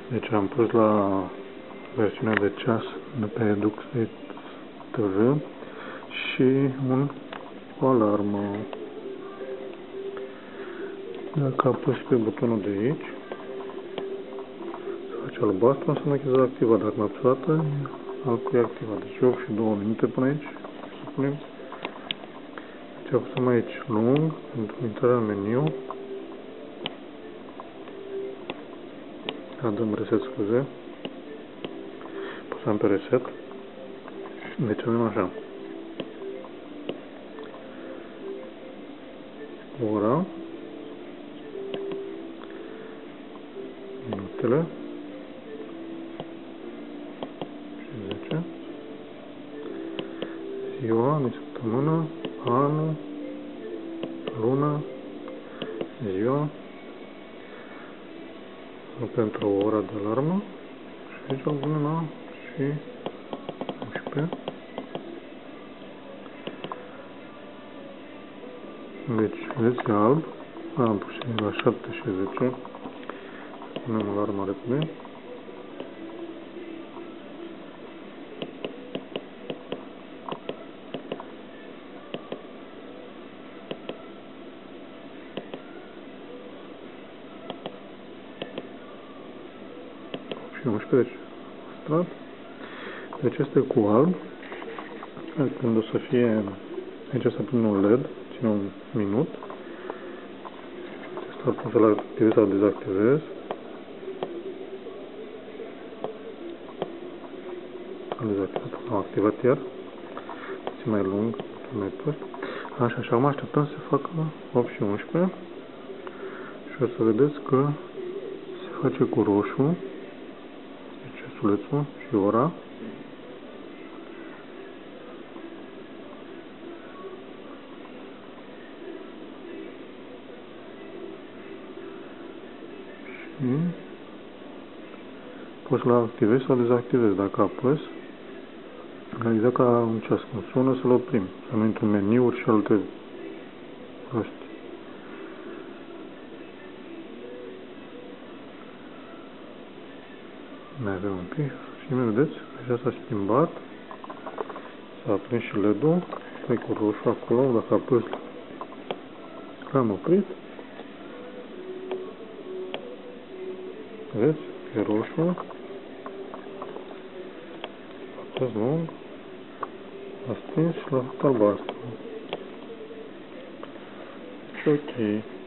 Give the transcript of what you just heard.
Deci am pus la versiunea de ceas de pe Eduxit TV și o alarmă. Dacă apăs pe butonul de aici, se face albastru, înseamnă că e activat. Dacă mă apăs o dată, altul e activat. Deci 8 și 2 minute până aici, să punem. Deci apăsăm aici lung, pentru intrarea în meniu. Dăm reset, scuze. Apăsăm pe reset. Deci avem așa. Ora. Minutele. Și 10. Ziua, de săptămână, anul, luna, ziua. Pentru o ora de alarmă. Și aici îl punem la și 11. Deci, vedeți, e alb. Am pus și la 7 și 10. Punem alarma repede. Și 11, deci, deci este cu alb. Când o să fie, aici să pun un LED, ține un minut. Asta pun să-l activez sau dezactivez. Am dezactivat, am activat iar. Ține mai lung, mai prost. Așa, și acum așteptăm să se facă 8 și 11. Și o să vedeți că se face cu roșu. Ceasulețul și ora. Și poți să-l activezi sau dezactivezi. Dacă apăs, exact ca un ceas, când sună, să-l oprim. Să nu intru în meniuri și alte prostii. Mai avem un pic. Și vedeți, deja s-a schimbat. S-a aprins și LED-ul. Stai cu roșu acolo, dacă apăs, l-am oprit. Vedeți? E roșu. Apăs lung. A stins și l-a făcut albastru. Și ok.